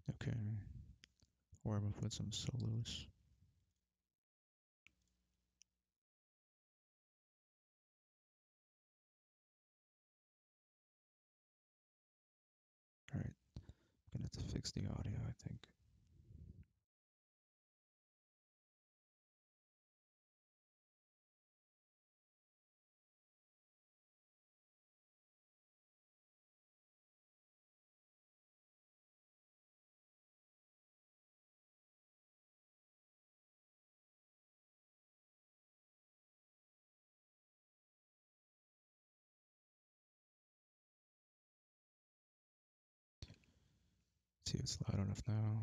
Okay. Warm up with some solos. Alright. I'm gonna have to fix the audio, I think. See if it's loud enough now.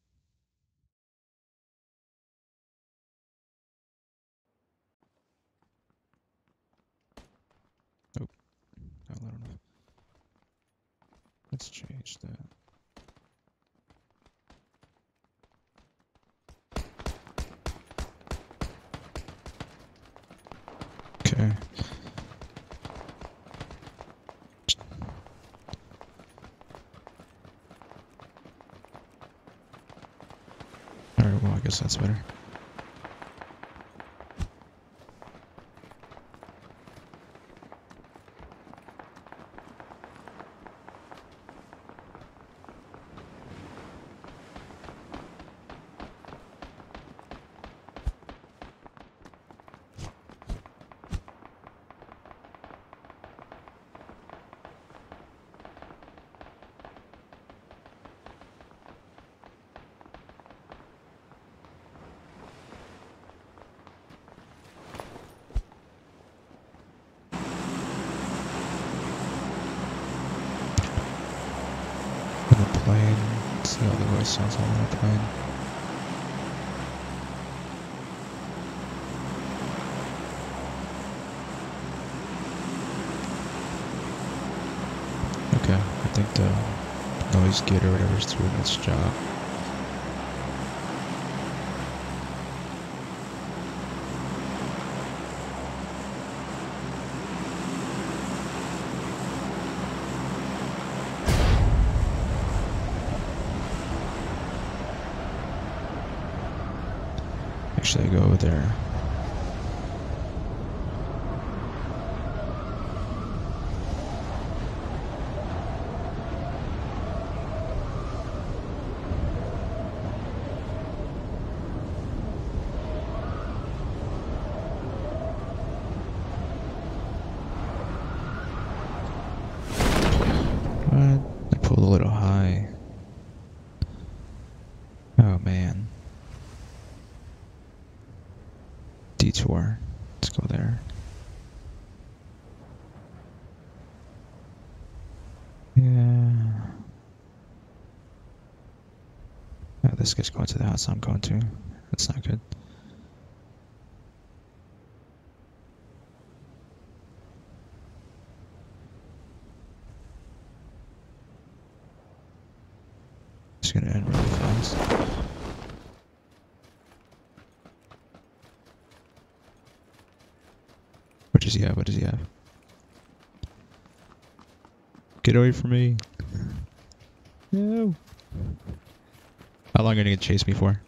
Nope, not loud enough. Let's change that. Okay. Alright, well, I guess that's better. On the plane, see how the voice sounds on the plane. Okay, I think the noise gate or whatever is doing its job. Actually, I go over there. What? I pulled a little high. Oh man. Detour. Let's go there. Yeah. Oh, this guy's going to the house I'm going to. That's not good. It's gonna end really fast. What does he have? What does he have? Get away from me. No. How long are you gonna chase me for?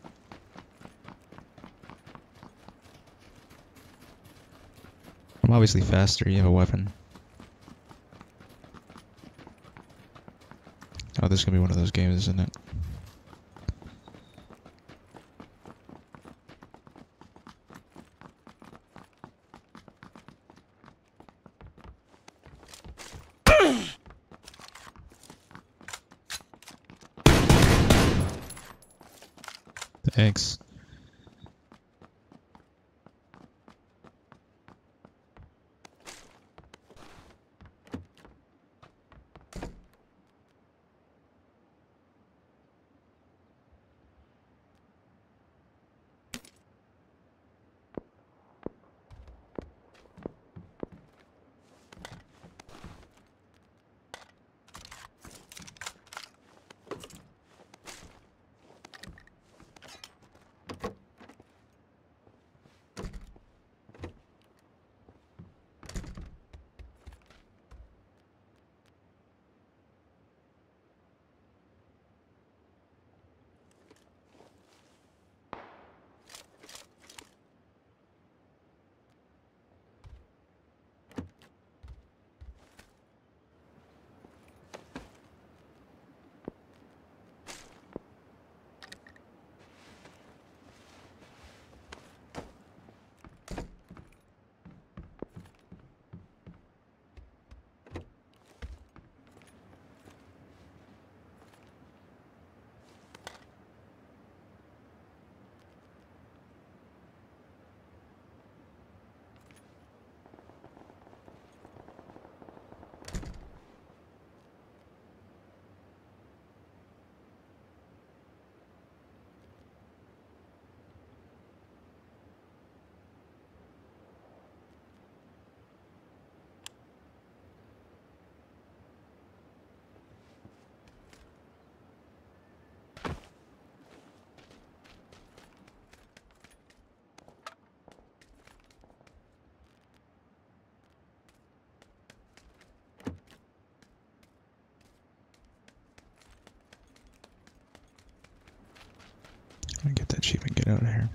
I'm obviously faster. You have a weapon. Oh, this is gonna be one of those games, isn't it? Thanks. get out of here.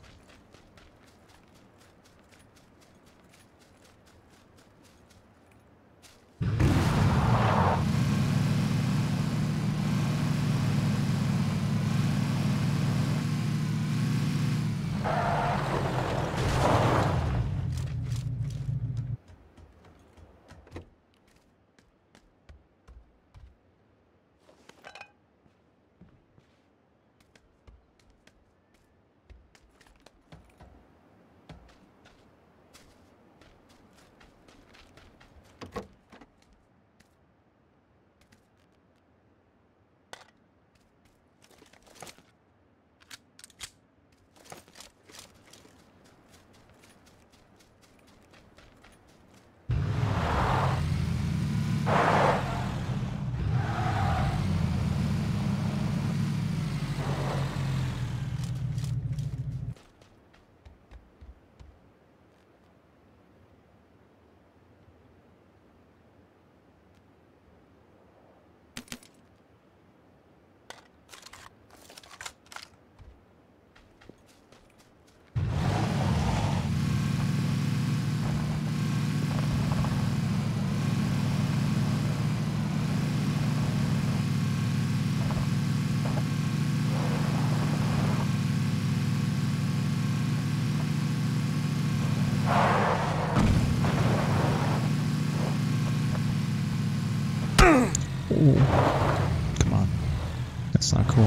Ooh. Come on. That's not cool.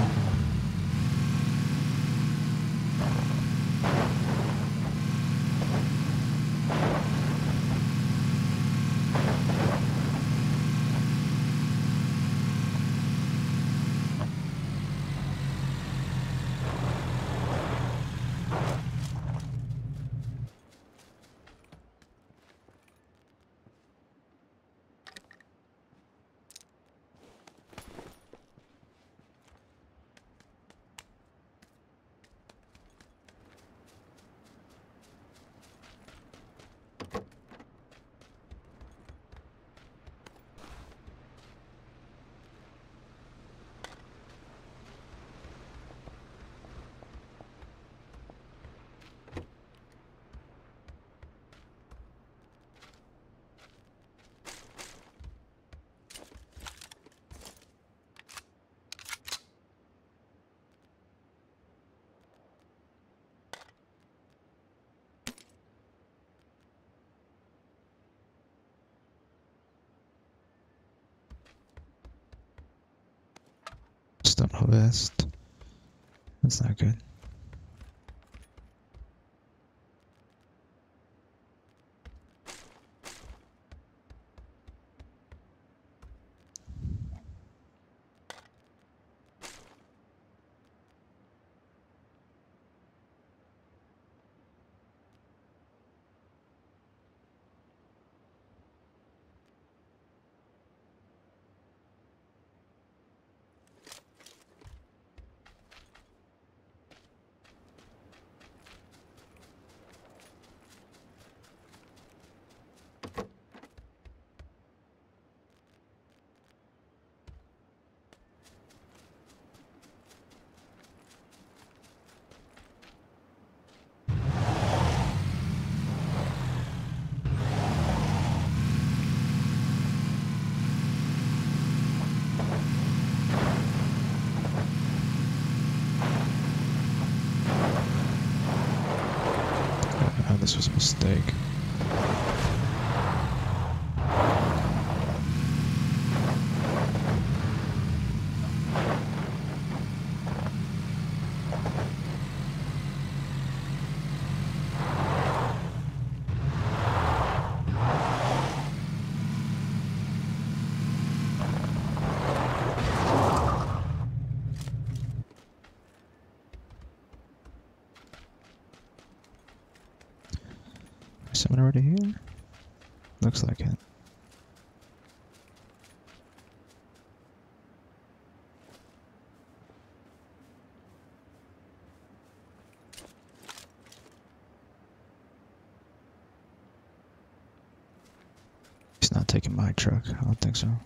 Stun harvest. That's not good. This was a mistake. Someone already here? Looks like it. He's not taking my truck. I don't think so.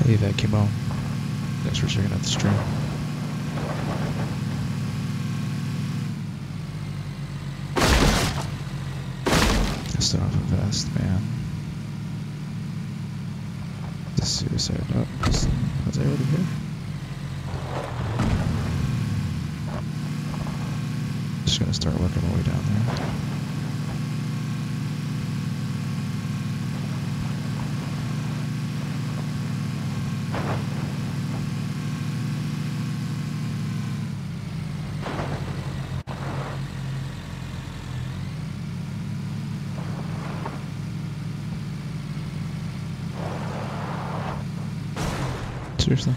Hey, that came on. Thanks for checking out the stream. I still have a vest, man. The suicide. Oh, was I already here? Just gonna start working my way down there. Seriously?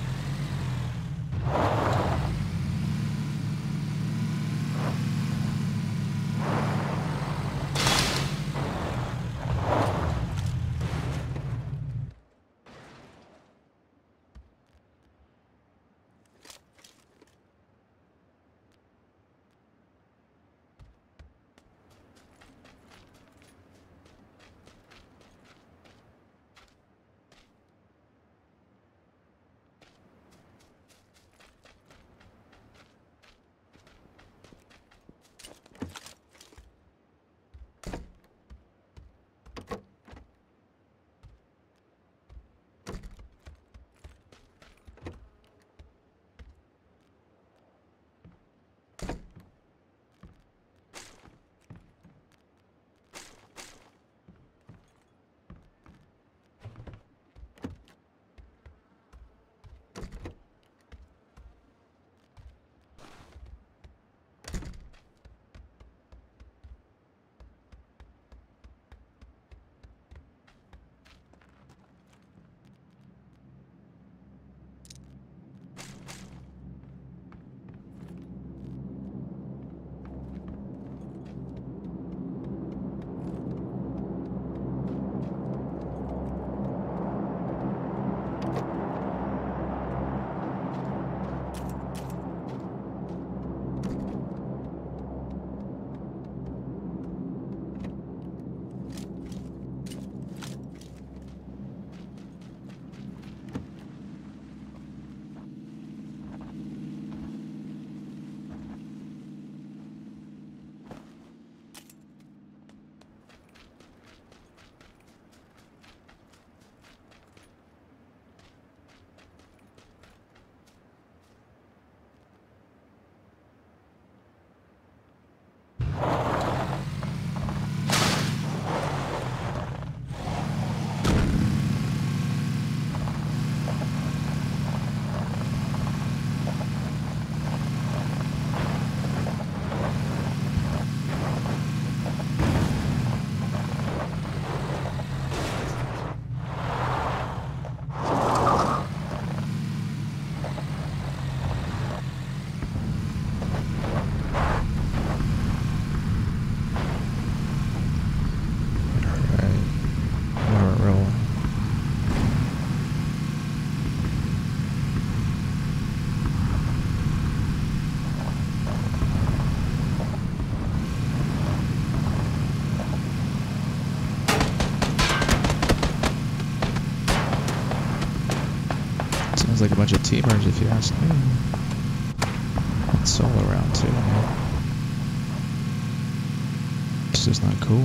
Sounds like a bunch of teamers, if you ask me. It's all around too, man. It's just not cool.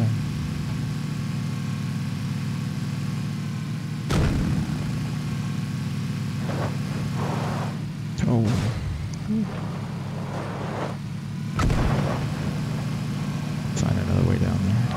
Oh. Find another way down there.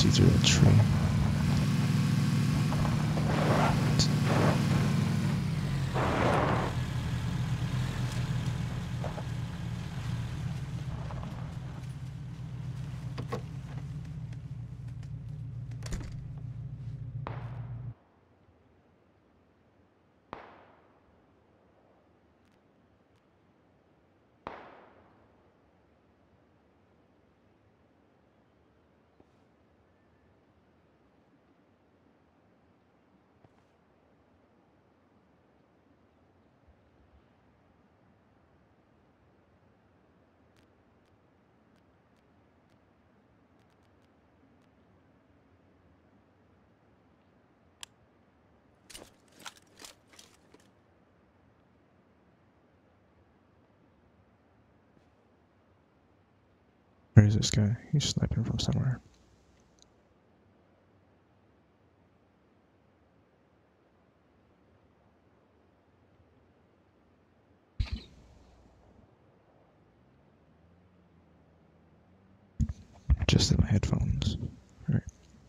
see through that tree. Where is this guy? He's sniping from somewhere. Just in my headphones. Alright.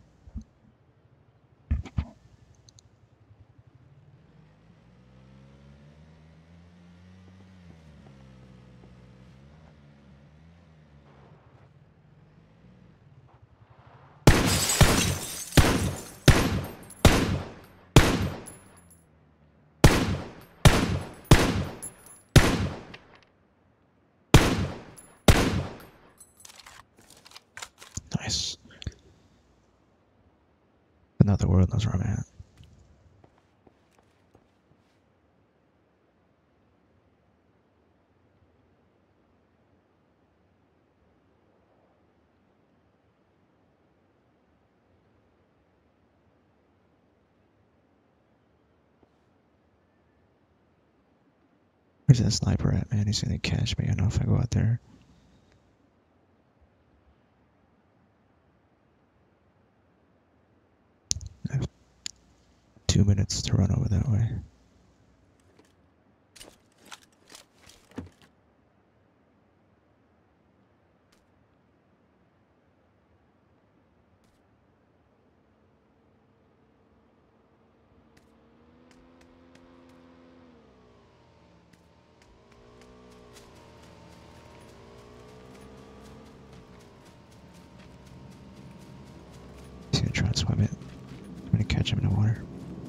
Nice. Another world knows where I'm at. Where's that sniper at, man? He's gonna catch me. I know if I go out there. I have 2 minutes to run over that way. He's gonna try and swim it. I'm gonna catch him in the water.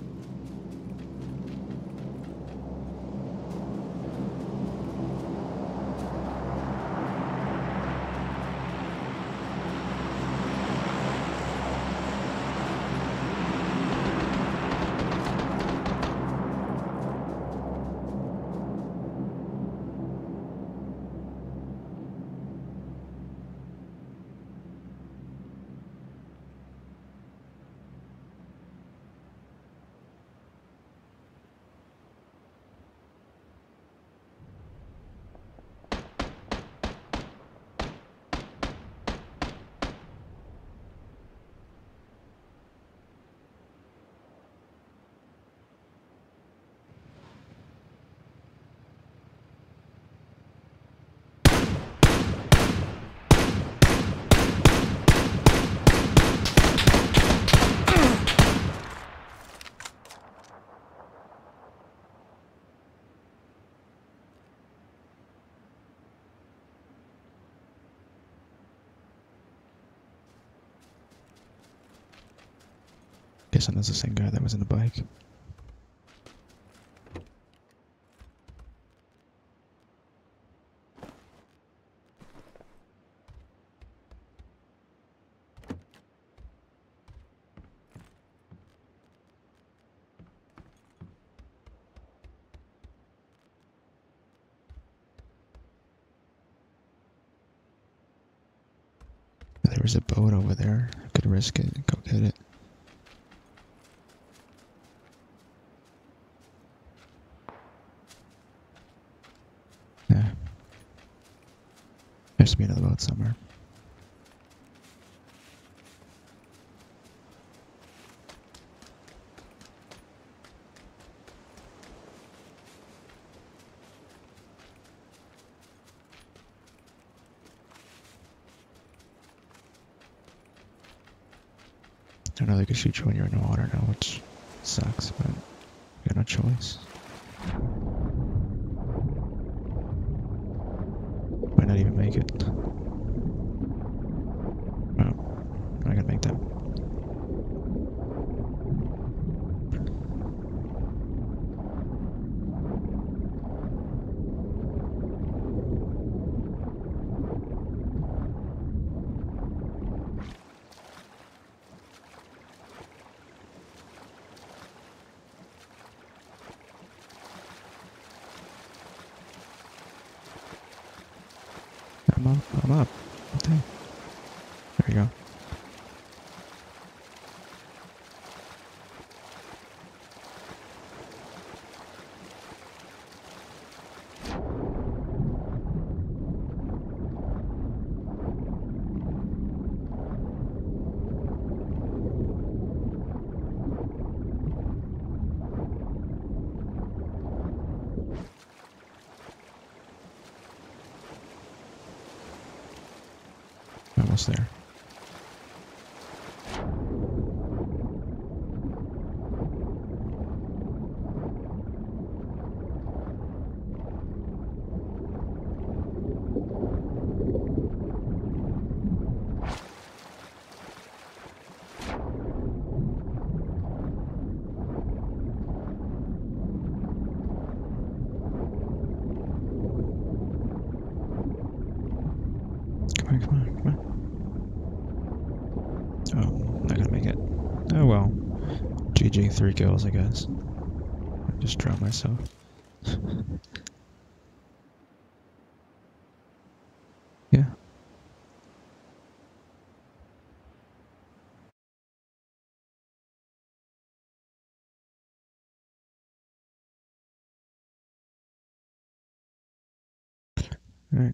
Guessing that's the same guy that was in the bike. There was a boat over there. I could risk it and go get it. Yeah. There has to be another boat somewhere. I know they can shoot you when you're in the water now, which sucks, but you got no choice. Might not even make it. Oh, I gotta make that. I'm up. Okay. There you go. Almost there. Come on. Oh, not gonna make it. Oh well. GG, 3 kills, I guess. I just drowned myself. Yeah. Alright.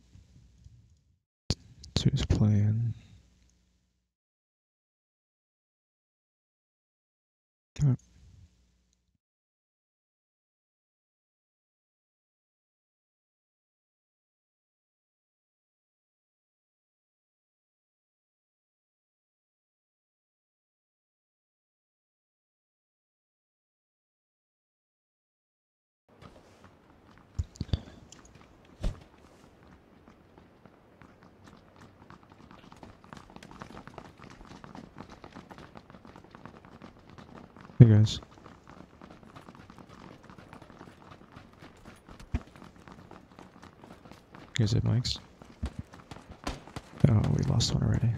Who's playing? Oh. Hey guys. You guys have mics? Oh, we lost one already.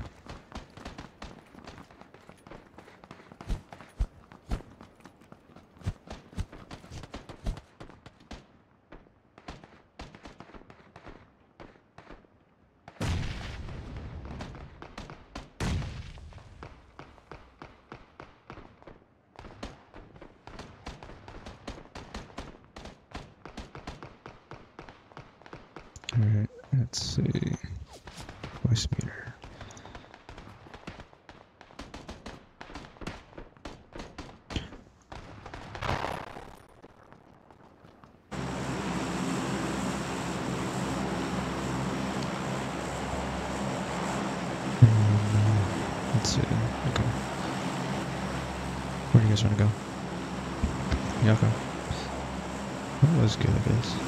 Alright, let's see. Voice meter. Let's see. Okay. Where do you guys want to go? Yeah, okay. That was good, I guess.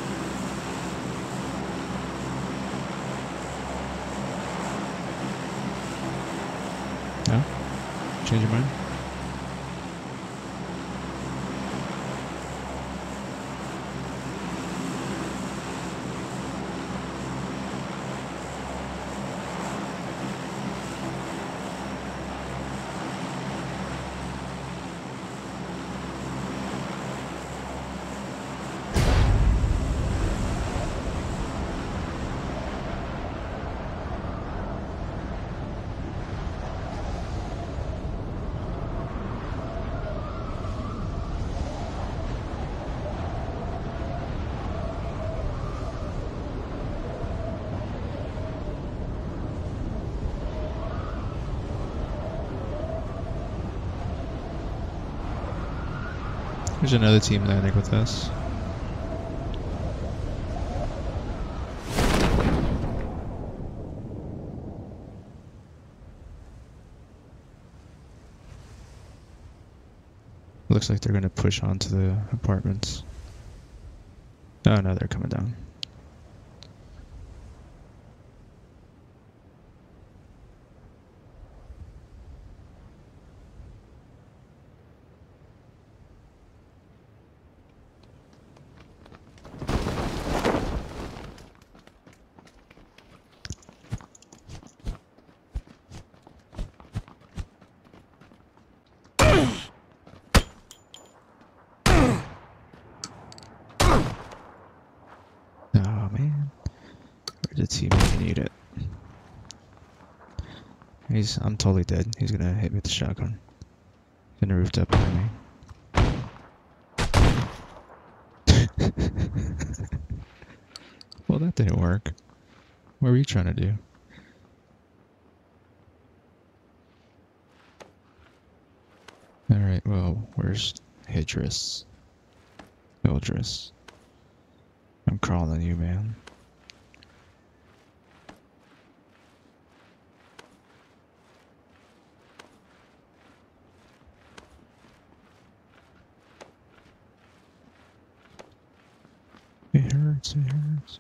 No? Change your mind? There's another team landing with us. Looks like they're gonna push onto the apartments. Oh no, they're coming down. Oh man, where did teammate need it? I'm totally dead. He's gonna hit me with the shotgun. Gonna roofed up behind me. Well, that didn't work. What were you trying to do? Alright, well, where's Hydrus? Hildress. I'm crawling on you, man. It hurts, it hurts.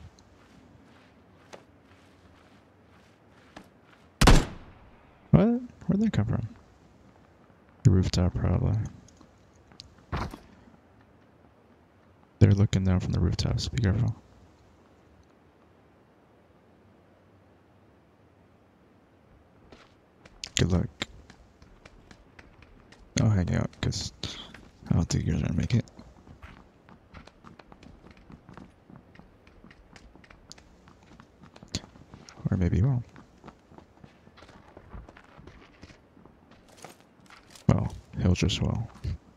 What? Where'd that come from? The rooftop, probably. They're looking down from the rooftops. Be careful. Good luck. I'll hang out, because I don't think you're gonna make it. Or maybe you won't. Well, he'll just well.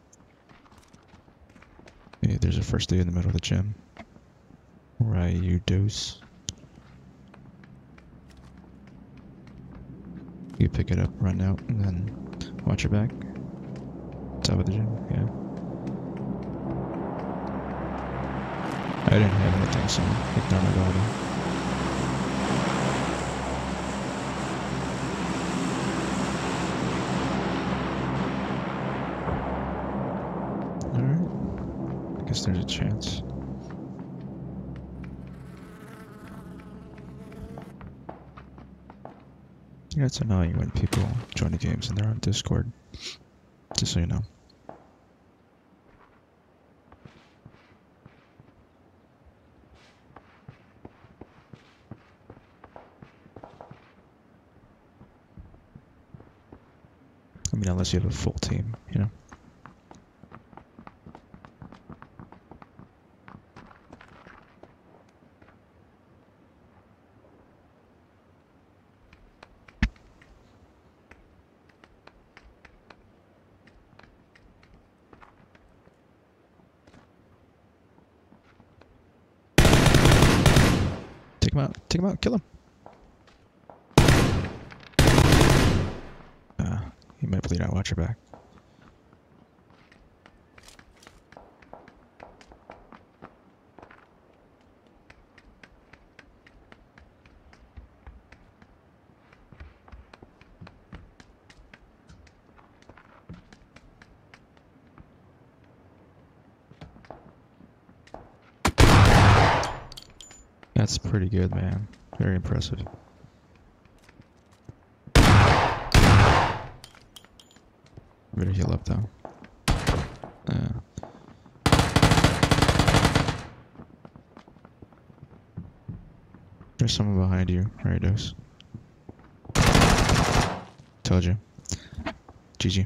Yeah, there's a first aid in the middle of the gym. Right, you dose. You pick it up, run out, and then watch your back. Top of the gym, yeah. I didn't have anything, so ignore my body. Alright. I guess there's a chance. Yeah, it's annoying when people join the games and they're on Discord. Just so you know. I mean, unless you have a full team, you know. Take him out, kill him. He might bleed out, watch your back. That's pretty good, man. Very impressive. Better heal up though. There's someone behind you. There it is. Told you. GG.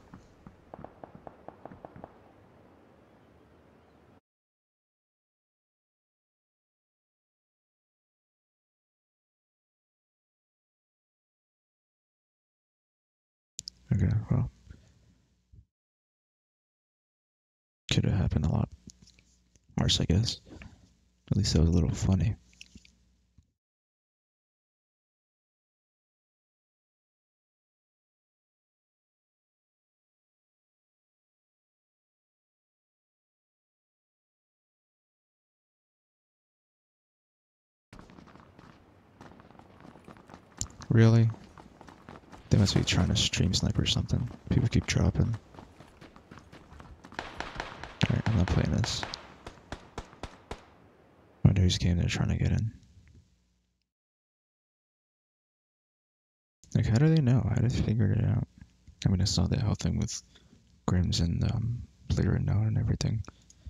Okay, well. Could have happened a lot worse, I guess. At least that was a little funny. Really? They must be trying to stream snipe or something. People keep dropping. I'm not playing this. I wonder whose game they're trying to get in. Like, how do they know? How did they figure it out? I mean, I saw the whole thing with Grims and player unknown and everything.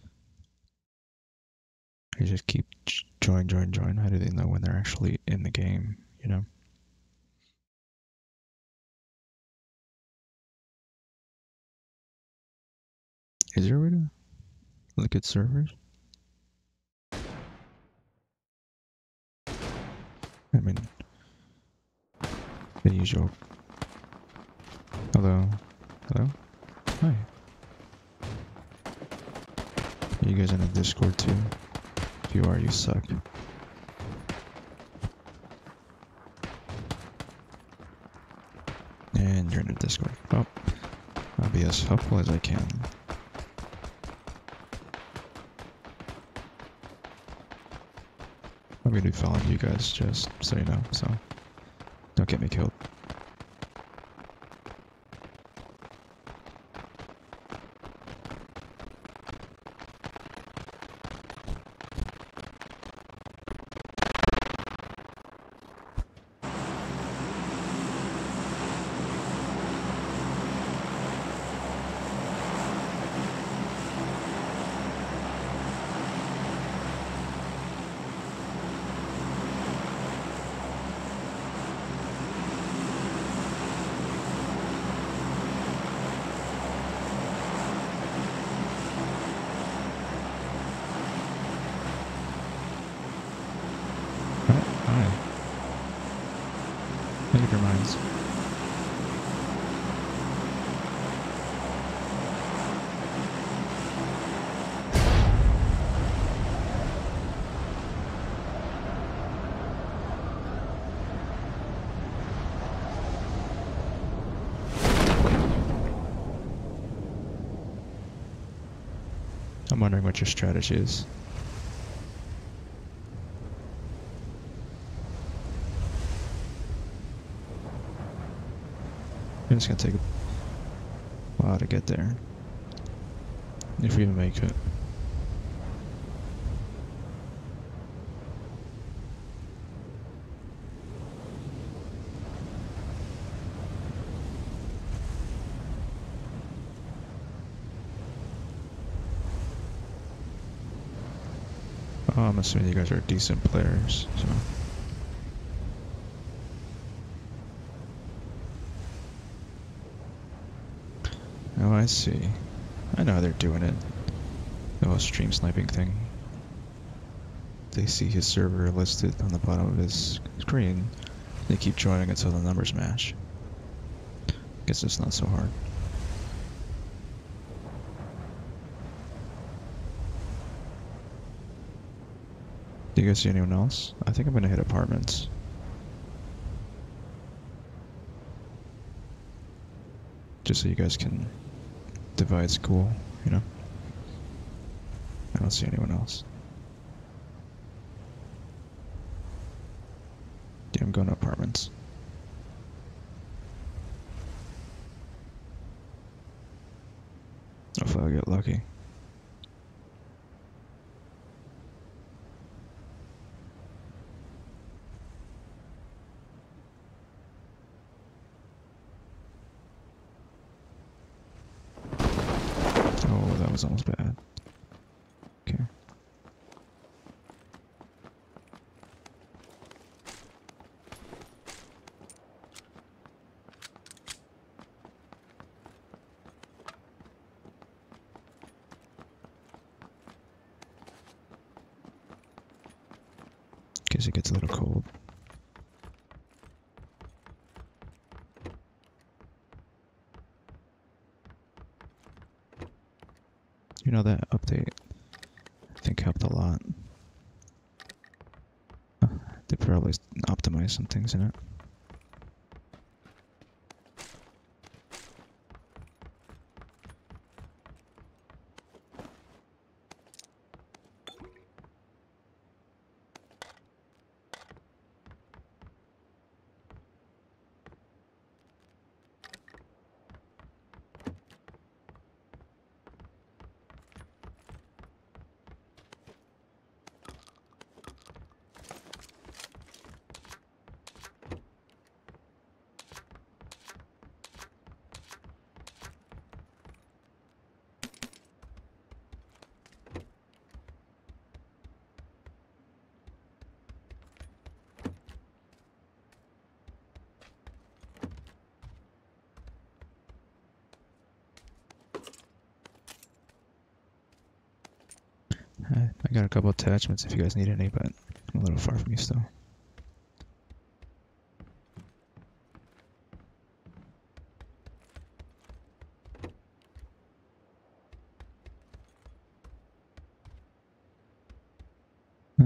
They just keep join. How do they know when they're actually in the game, you know? Is there a way to look at servers? I mean, the usual. Hello? Hello? Hi. Are you guys in a Discord too? If you are, you suck. And you're in a Discord. Well, I'll be as helpful as I can. I'm gonna be following you guys, just so you know, so don't get me killed. Hi. Make up your minds. I'm wondering what your strategy is. It's gonna take a while to get there. If we even make it. Oh, I'm assuming you guys are decent players, so. Oh, I see. I know how they're doing it. The whole stream sniping thing. They see his server listed on the bottom of his screen. They keep joining until the numbers match. Guess it's not so hard. Do you guys see anyone else? I think I'm gonna hit apartments. Just so you guys can divide school, you know? I don't see anyone else. Yeah, I'm going to apartments. Hopefully I'll get lucky. Oh, that was almost bad. Okay. Guess it gets a little cold. You know, that update, I think, helped a lot. They probably optimized some things in it. I got a couple attachments if you guys need any, but I'm a little far from you still. Huh.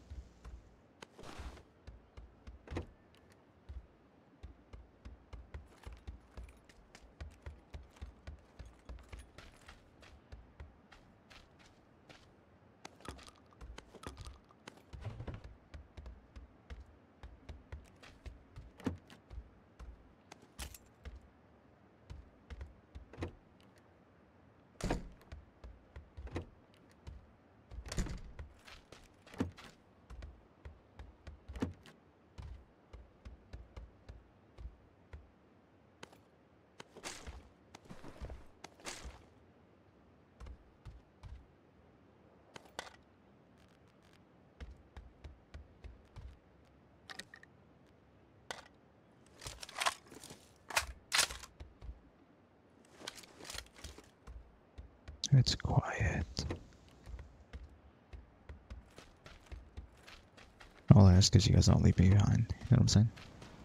It's quiet. All I ask is you guys don't leave me behind. You know what I'm saying?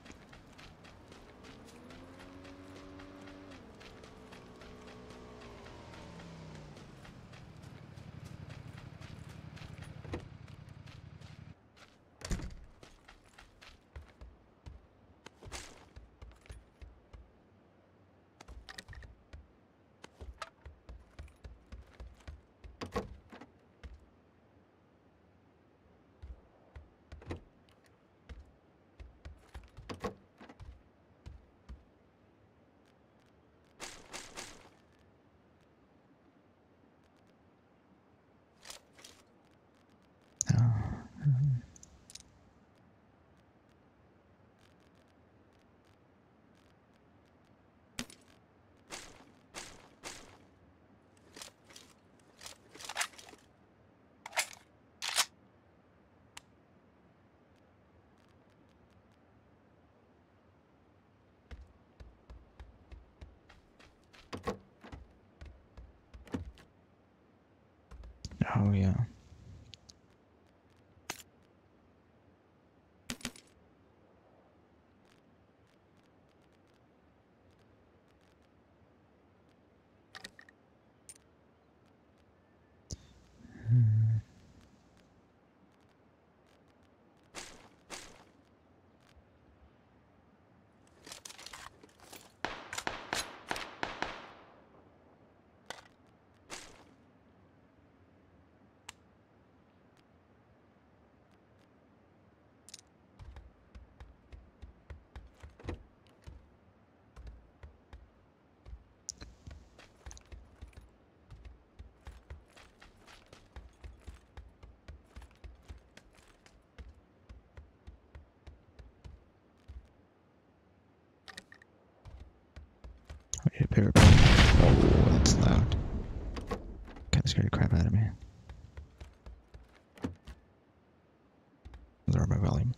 Oh yeah. I need a pair of Oh, that's loud. Kinda scared the crap out of me. Lower my volume.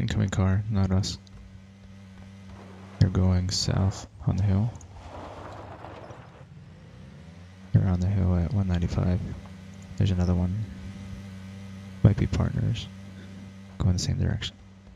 Incoming car, not us. They're going south on the hill. They're on the hill at 195. There's another one. Might be partners. Going the same direction.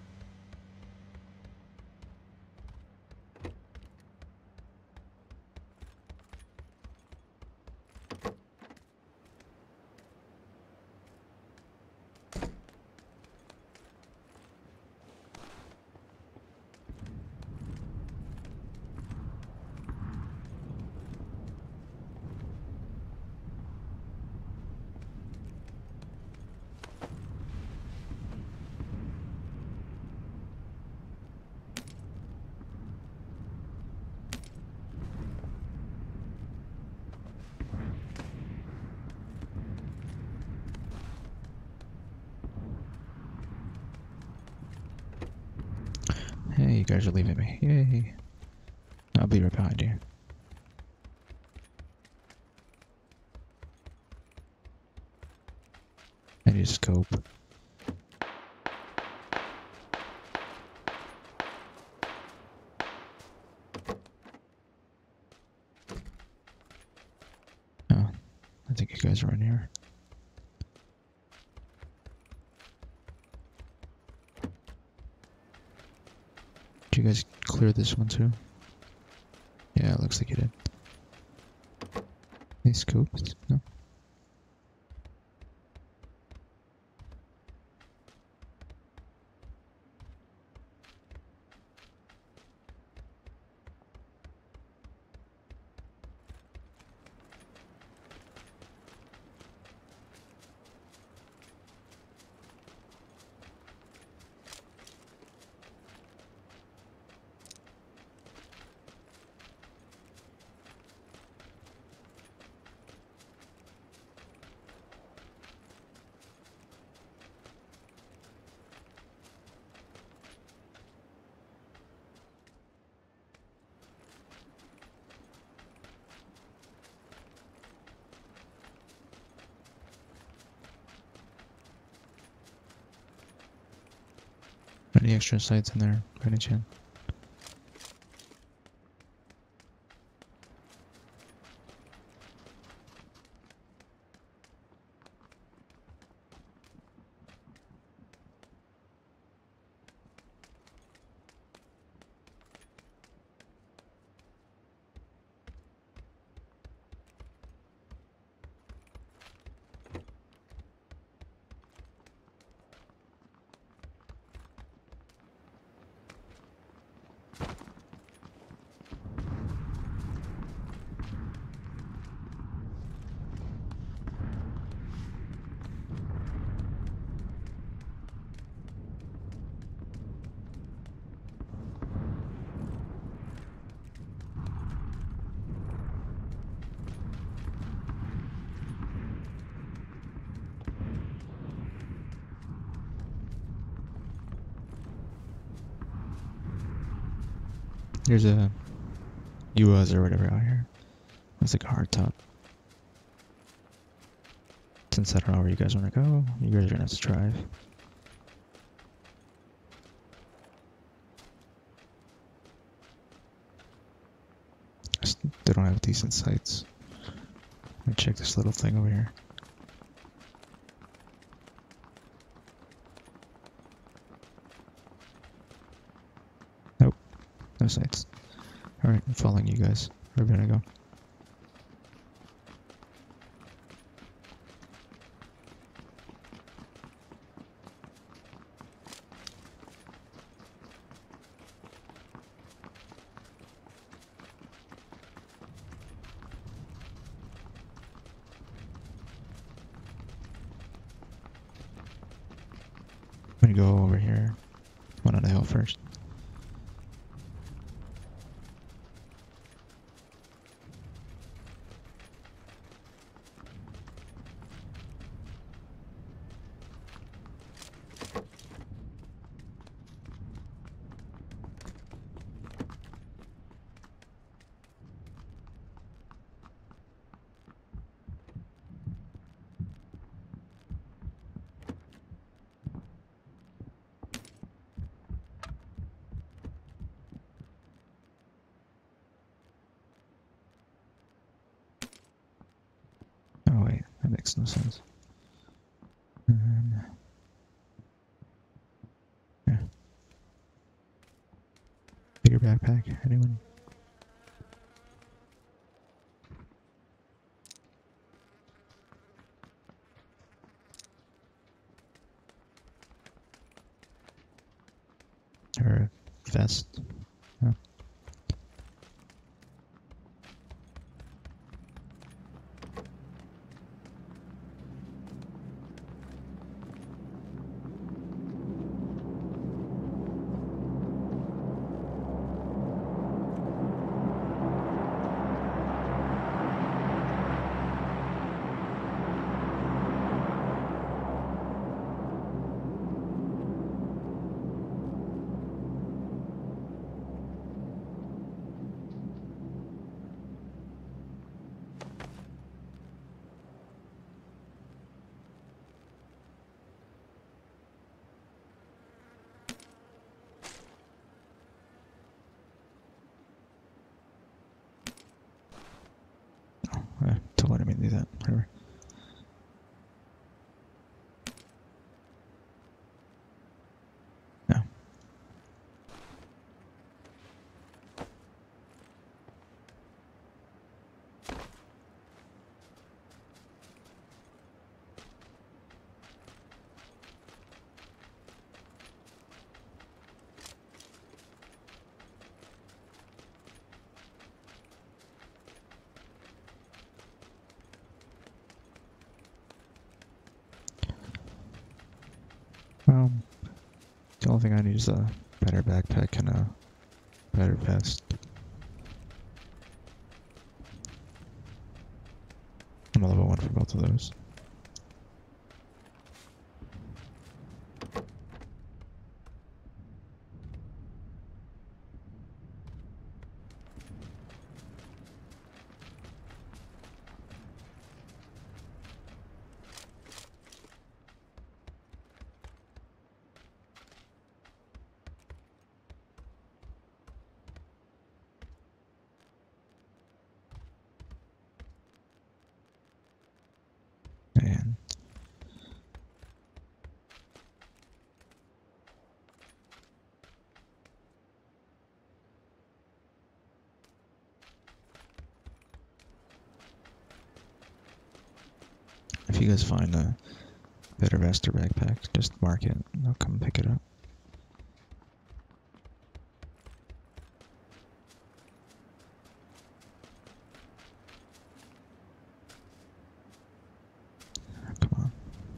Hey, you guys are leaving me. Yay. I'll be right behind you. I need a scope. Oh, I think you guys are in here. Did you guys clear this one too? Yeah, it looks like you did. Any scopes? No? Any extra sights in there, by any chance? There's a UAZ or whatever out here. Looks like a hard top. Since I don't know where you guys want to go, you guys are gonna have to drive. They don't have decent sights. Let me check this little thing over here. Nope, no sights. Alright, I'm following you guys. Where are we gonna go? I'm gonna go over here. One on the hill first. makes no sense. Yeah. Bigger backpack, anyone? Or a vest? No. Don't let me do that. Whatever. No. Well, the only thing I need is a better backpack and a better vest. I'm a level 1 for both of those. Man. If you guys find a better vest or backpack, just mark it and I'll come pick it up. Come on.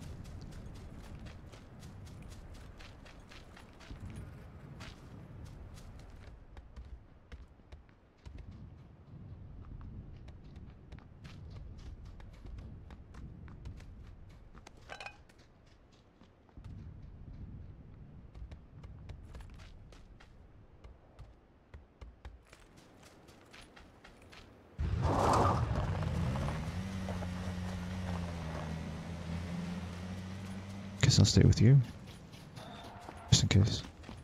Guess I'll stay with you. Just in case.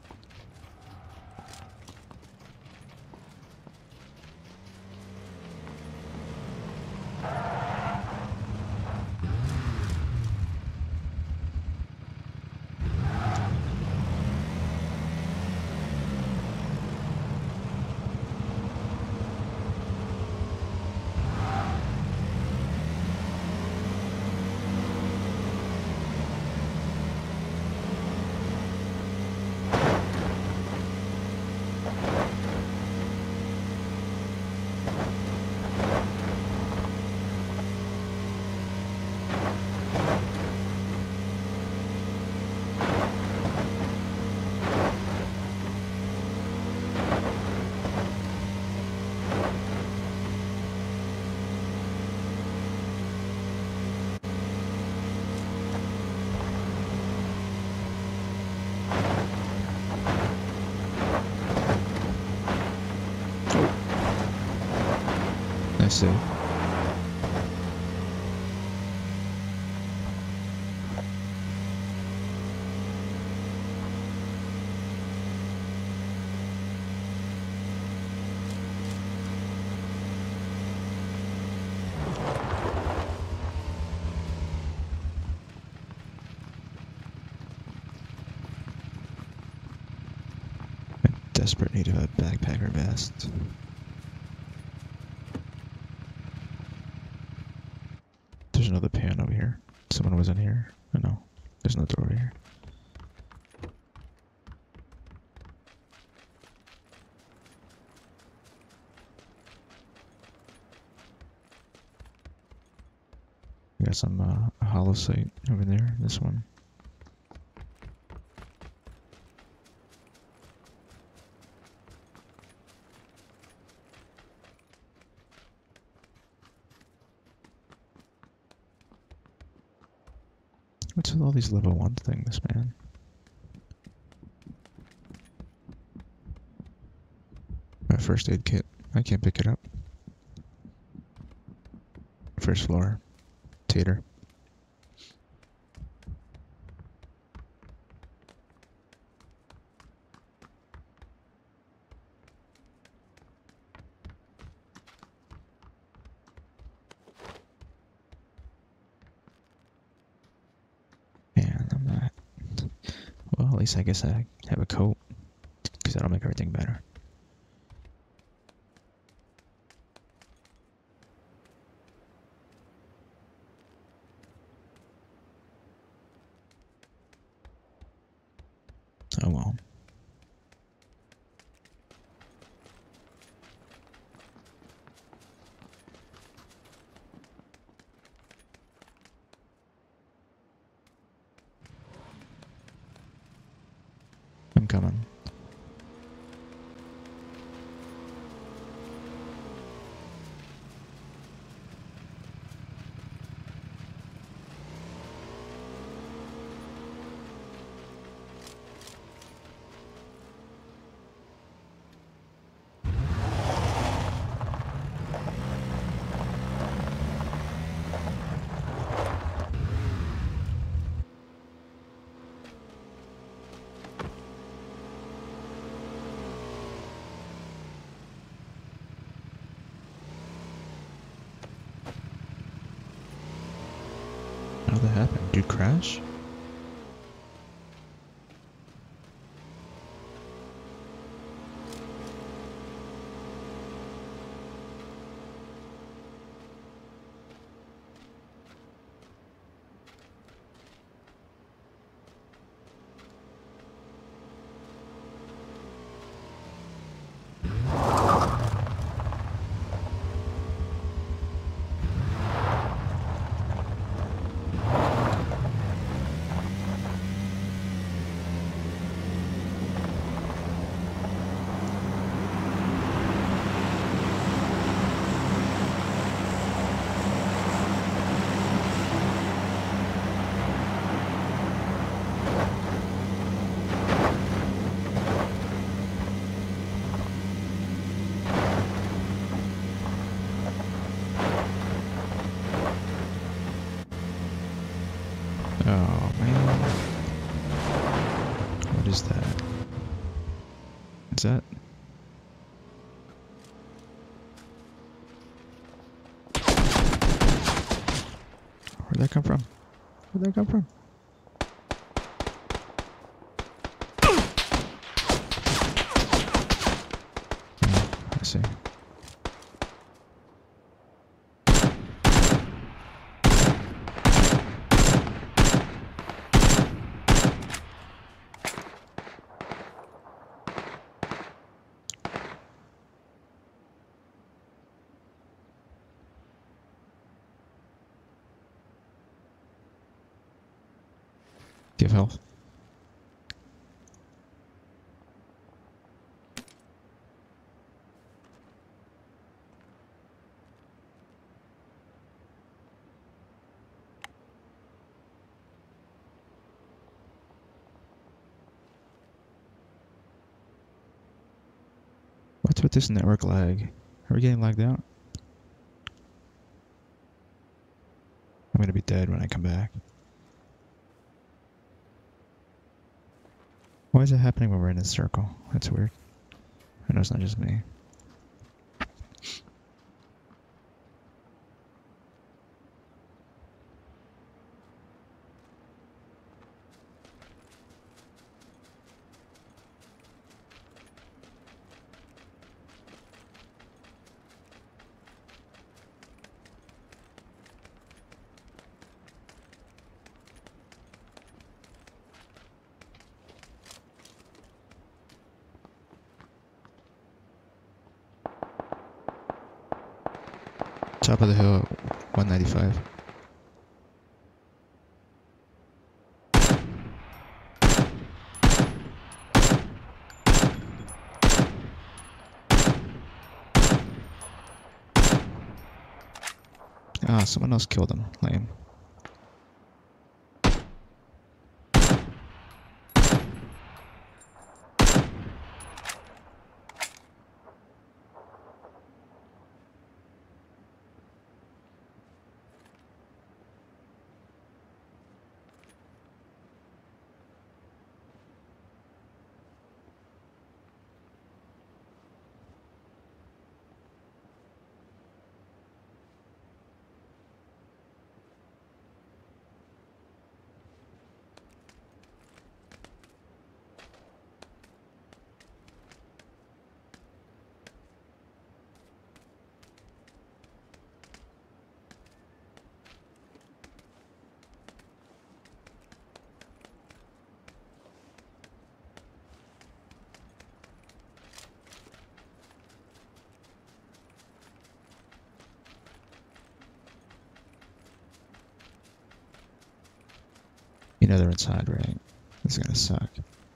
I see. Desperate need of a backpacker vest. There's another pan over here. Someone was in here. Oh no, there's no door over here. We got some hollow sight over there. This one. What's with all these level 1 things, man? My first aid kit. I can't pick it up. First floor. Tater. Man, I'm not... Well, at least I guess I have a coat. Because that'll make everything better. Oh well. I'm coming. How'd that happen? Dude crash? Oh man. What is that? Is that? Where'd that come from? Where'd that come from? Oh, I see. Do you have health? What's with this network lag? Are we getting lagged out? I'm gonna be dead when I come back. Why is it happening when we're in a circle? That's weird. I know it's not just me. Top of the hill at 195. Ah, someone else killed him. Lame. You know they're inside, right? This is gonna suck.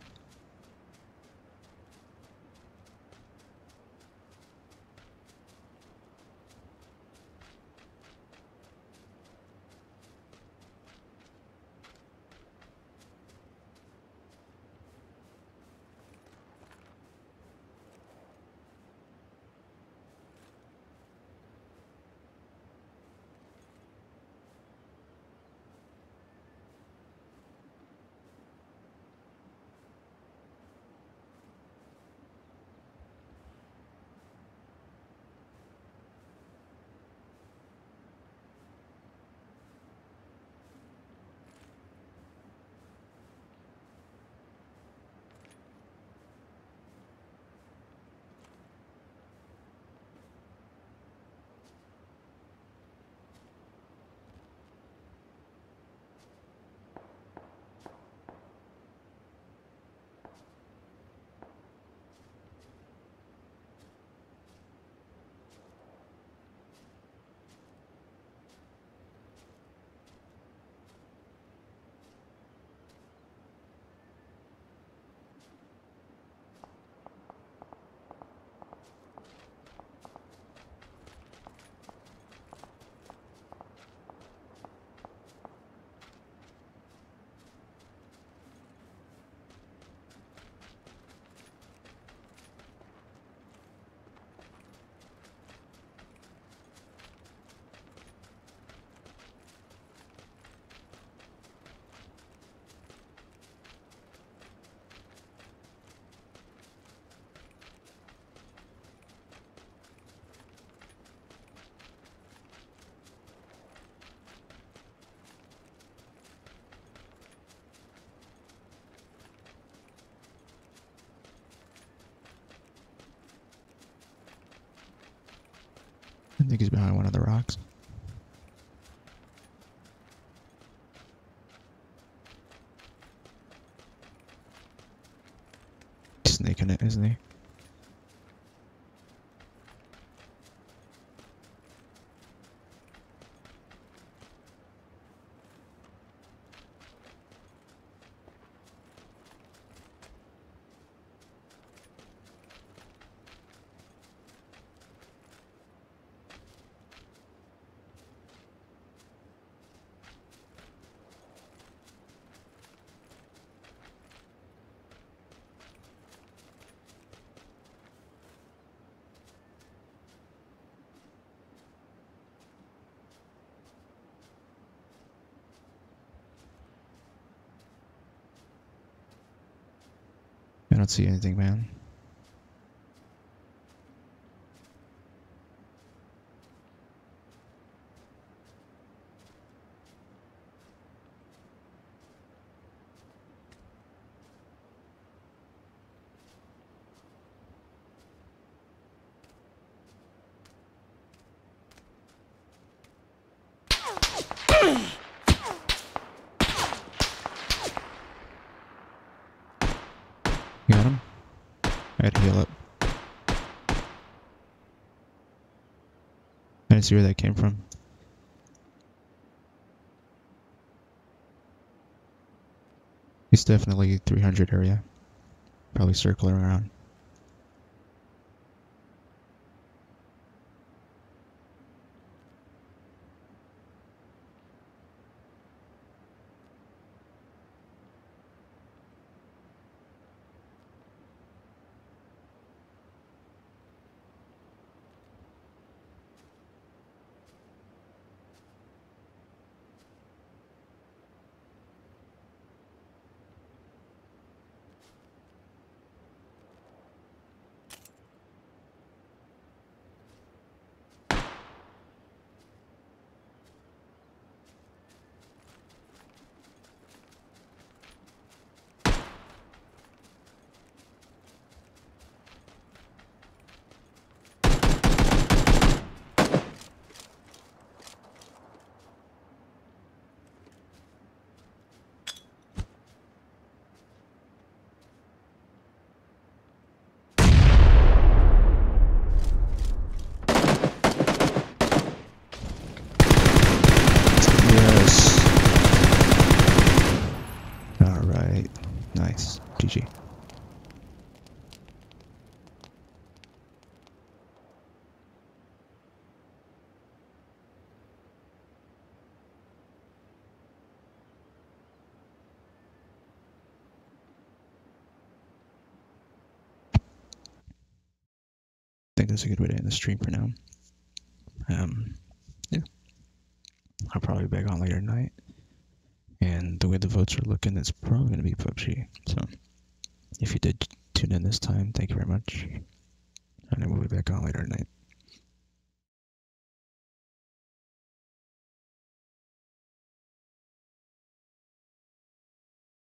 I think he's behind one of the rocks. He's sneaking it, isn't he? I don't see anything, man. Got him. I had to heal up. I trying to see where that came from. He's definitely 300 area. Probably circling around. Yes. Alright. Nice. GG. I think that's a good way to end the stream for now. Yeah. I'll probably be back on later tonight. And the way the votes are looking, it's probably going to be PUBG. So, if you did tune in this time, thank you very much. And I will be back on later tonight.